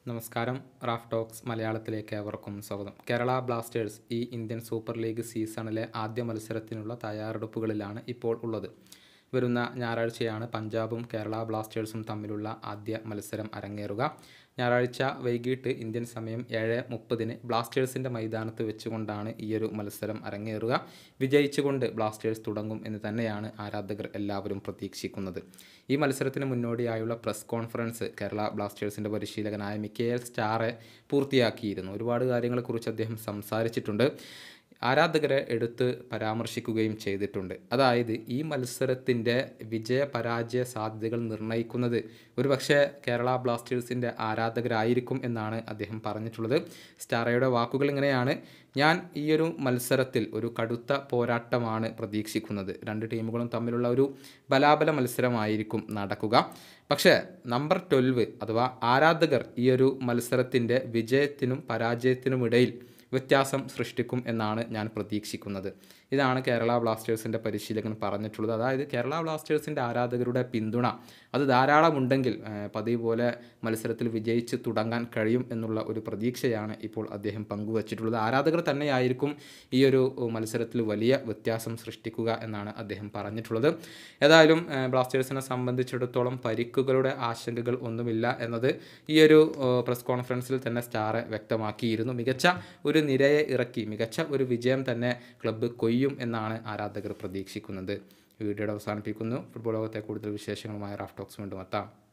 നമസ്കാരം. Raf talks മലയാളത്തിലേക്ക് ഏവർക്കും സ്വാഗതം. കേരള ബ്ലാസ്റ്റേഴ്സ് ഈ ഇന്ത്യൻ സൂപ്പർ ലീഗ് സീസണിലെ ആദ്യ മത്സരത്തിനുള്ള തയ്യാറെടുപ്പുകളിലാണ് ഇപ്പോൾ ഉള്ളത്. വരുന്ന ഞായറാഴ്ചയാണ് പഞ്ചാബും കേരള ബ്ലാസ്റ്റേഴ്സും തമ്മിലുള്ള ആദ്യ മത്സരം അരങ്ങേറുക. ഞായറാഴ്ച വൈകിട്ട് ഇന്ത്യൻ സമയം 7:30 ബ്ലാസ്റ്റേഴ്സിൻ്റെ മൈതാനത്ത് വെച്ചുകൊണ്ടാണ് ഈയൊരു മത്സരം അരങ്ങേറുക. വിജയിച്ചുകൊണ്ട് ബ്ലാസ്റ്റേഴ്സ് തുടങ്ങും എന്ന് തന്നെയാണ് ആരാധകർ എല്ലാവരും പ്രതീക്ഷിക്കുന്നത്. ഈ മത്സരത്തിന് മുന്നോടിയായുള്ള പ്രസ് കോൺഫറൻസ് കേരള ബ്ലാസ്റ്റേഴ്സിൻ്റെ പരിശീലകനായ മിക്കേൽ സ്റ്റാറെ പൂർത്തിയാക്കിയിരുന്നു. ഒരുപാട് കാര്യങ്ങളെക്കുറിച്ച് അദ്ദേഹം സംസാരിച്ചിട്ടുണ്ട്. ആരാധകരെ എടുത്ത് പരാമർശിക്കുകയും ചെയ്തിട്ടുണ്ട്. അതായത് ഈ മത്സരത്തിൻ്റെ വിജയപരാജയ സാധ്യതകൾ നിർണ്ണയിക്കുന്നത് ഒരുപക്ഷെ കേരള ബ്ലാസ്റ്റേഴ്സിൻ്റെ ആരാധകരായിരിക്കും എന്നാണ് അദ്ദേഹം പറഞ്ഞിട്ടുള്ളത്. സ്റ്റാറയുടെ വാക്കുകൾ ഇങ്ങനെയാണ്: ഞാൻ ഈയൊരു മത്സരത്തിൽ ഒരു കടുത്ത പോരാട്ടമാണ് പ്രതീക്ഷിക്കുന്നത്. രണ്ട് ടീമുകളും തമ്മിലുള്ള ഒരു ബലാബല മത്സരമായിരിക്കും നടക്കുക. പക്ഷേ നമ്പർ 12 അഥവാ ആരാധകർ ഈയൊരു മത്സരത്തിൻ്റെ വിജയത്തിനും പരാജയത്തിനുമിടയിൽ വ്യത്യാസം സൃഷ്ടിക്കും എന്നാണ് ഞാൻ പ്രതീക്ഷിക്കുന്നത്. ഇതാണ് കേരള ബ്ലാസ്റ്റേഴ്സിൻ്റെ പരിശീലകൻ പറഞ്ഞിട്ടുള്ളത്. അതായത് കേരള ബ്ലാസ്റ്റേഴ്സിൻ്റെ ആരാധകരുടെ പിന്തുണ അത് ധാരാളമുണ്ടെങ്കിൽ പതിവ് പോലെ മത്സരത്തിൽ വിജയിച്ച് തുടങ്ങാൻ കഴിയും എന്നുള്ള ഒരു പ്രതീക്ഷയാണ് ഇപ്പോൾ അദ്ദേഹം പങ്കുവച്ചിട്ടുള്ളത്. ആരാധകർ തന്നെയായിരിക്കും ഈ ഒരു മത്സരത്തിൽ വലിയ വ്യത്യാസം സൃഷ്ടിക്കുക എന്നാണ് അദ്ദേഹം പറഞ്ഞിട്ടുള്ളത്. ഏതായാലും ബ്ലാസ്റ്റേഴ്സിനെ സംബന്ധിച്ചിടത്തോളം പരിക്കുകളുടെ ആശങ്കകൾ ഒന്നുമില്ല എന്നത് ഈ ഒരു പ്രസ് കോൺഫറൻസിൽ തന്നെ സ്റ്റാറെ വ്യക്തമാക്കിയിരുന്നു. മികച്ച ഒരു നിരയെ ഇറക്കി മികച്ച ഒരു വിജയം തന്നെ ക്ലബ്ബ് കൊയ്യും എന്നാണ് ആരാധകർ പ്രതീക്ഷിക്കുന്നത്. വീഡിയോയുടെ അവസാനിപ്പിക്കുന്നു. ഫുട്ബോൾ ലോകത്തെ കൂടുതൽ വിശേഷങ്ങളുമായി റാഫ് ടോക്സ് വീണ്ടും എത്താം.